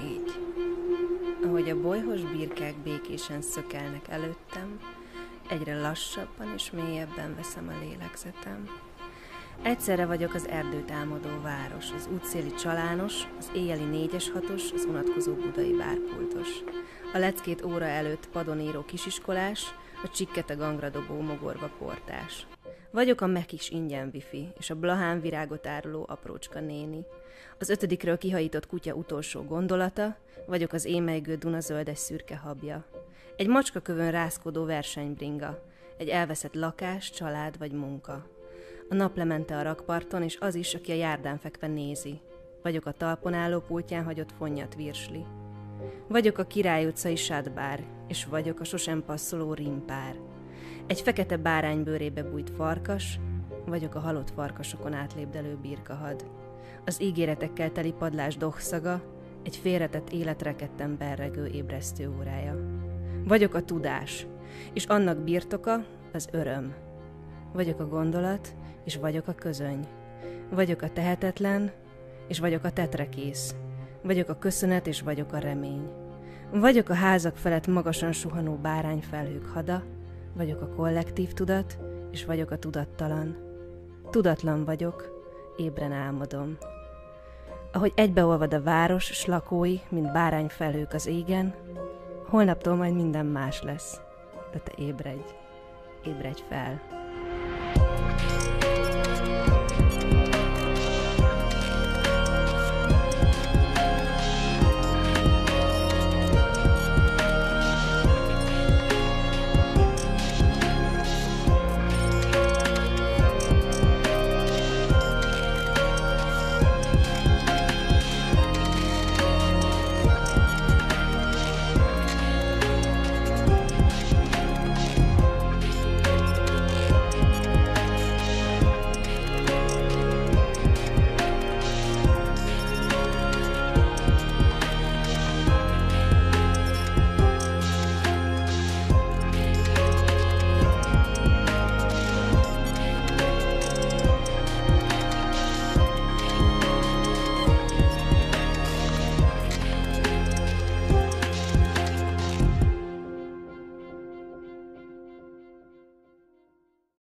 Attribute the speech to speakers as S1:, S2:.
S1: 4. Ahogy a bolyhos birkák békésen szökelnek előttem, egyre lassabban és mélyebben veszem a lélegzetem. Egyszerre vagyok az erdőt álmodó város, az útszéli csalános, az éjjeli 4-es 6-os, az unatkozó budai bárpultos. A leckét óra előtt padon író kisiskolás, a csikkete gangra dobó mogorva portás. Vagyok a mekis ingyen wifi, és a blahán virágot áruló aprócska néni. Az 5-ről kihajított kutya utolsó gondolata, vagyok az émelygő Dunazöldes szürke habja. Egy macskakövön rázkodó versenybringa, egy elveszett lakás, család vagy munka. A naplemente a rakparton, és az is, aki a járdán fekve nézi. Vagyok a talpon álló pultján hagyott fonnyat virsli. Vagyok a Király utcai sádbár, és vagyok a sosem passzoló rímpár. Egy fekete báránybőrébe bújt farkas, vagyok a halott farkasokon átlépdelő birkahad. Az ígéretekkel teli padlás dohszaga, egy félretett életreketten berregő ébresztő órája. Vagyok a tudás, és annak birtoka az öröm. Vagyok a gondolat, és vagyok a közöny. Vagyok a tehetetlen, és vagyok a tetrekész. Vagyok a köszönet, és vagyok a remény. Vagyok a házak felett magasan suhanó bárányfelhők hada, vagyok a kollektív tudat, és vagyok a tudattalan. Tudatlan vagyok, ébren álmodom. Ahogy egybeolvad a város, s lakói, mint bárányfelhők az égen, holnaptól majd minden más lesz. De te ébredj fel.